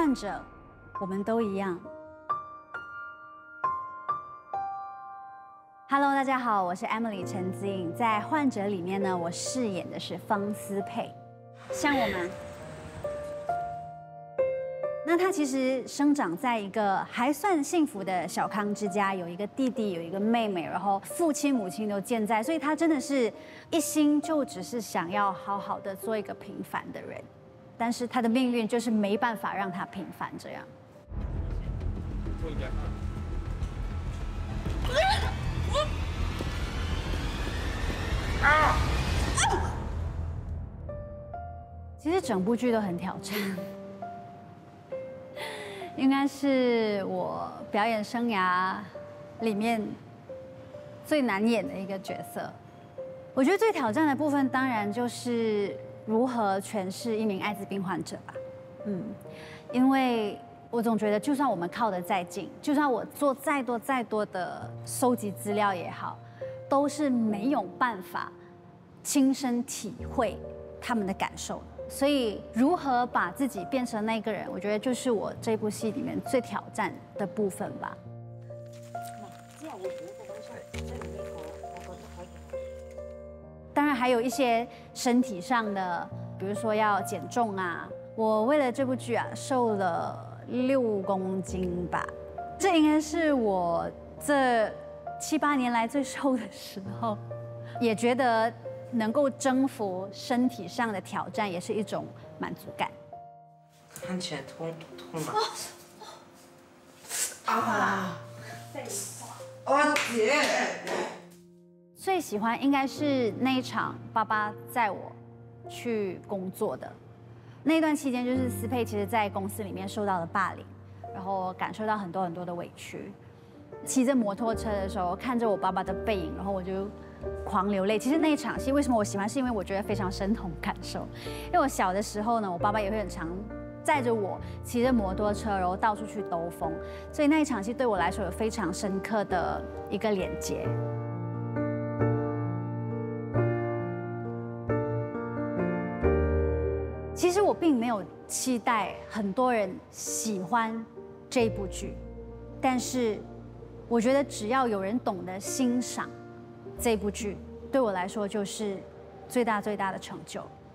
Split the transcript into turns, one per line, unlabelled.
患者，我们都一样。Hello， 大家好，我是 Emily 陈子颖，在《患者》里面呢，我饰演的是方思佩，像我们。那他其实生长在一个还算幸福的小康之家，有一个弟弟，有一个妹妹，然后父亲母亲都健在，所以他真的是一心就只是想要好好的做一个平凡的人，但是他的命运就是没办法让他平凡这样。其实整部剧都很挑战。应该是我表演生涯里面最难演的一个角色。我觉得最挑战的部分，当然就是如何诠释一名艾滋病患者吧。因为我总觉得，就算我们靠得再近，就算我做再多的收集资料也好，都是没有办法亲身体会他们的感受的。所以，如何把自己变成那个人，我觉得就是我这部戏里面最挑战的部分吧。当然还有一些身体上的，比如说要减重啊。我为了这部剧啊，瘦了6公斤吧，这应该是我这7、8年来最瘦的时候，也觉得。能够征服身体上的挑战，也是一种满足感。
看起来痛吗？姐！
最喜欢应该是那一场爸爸载我去工作的那段期间，就是思佩其实在公司里面受到了霸凌，然后感受到很多的委屈。骑着摩托车的时候，看着我爸爸的背影，然后我就。狂流泪。其实那一场戏为什么我喜欢，是因为我觉得非常深同感受。因为我小的时候呢，我爸爸也会很常载着我骑着摩托车，然后到处去兜风，所以那一场戏对我来说有非常深刻的一个连接。其实我并没有期待很多人喜欢这部剧，但是我觉得只要有人懂得欣赏。这部剧对我来说就是最大的成就。